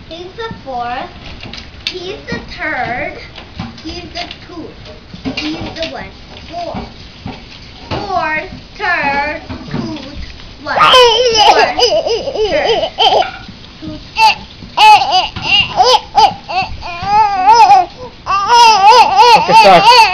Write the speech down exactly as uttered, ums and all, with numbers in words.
He's the fourth. He's the third. He's the two. He's the one. Four. Fourth, third, two, one. Fourth, third, two, Okay, start.